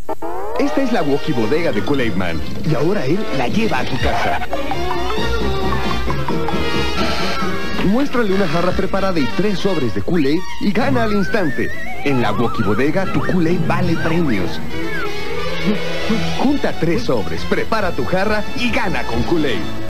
Esta es la Walkie Bodega de Kool-Aid Man. Y ahora él la lleva a tu casa. Muéstrale una jarra preparada y 3 sobres de Kool-Aid y gana al instante. En la Walkie Bodega, tu Kool-Aid vale premios. Junta 3 sobres, prepara tu jarra y gana con Kool-Aid.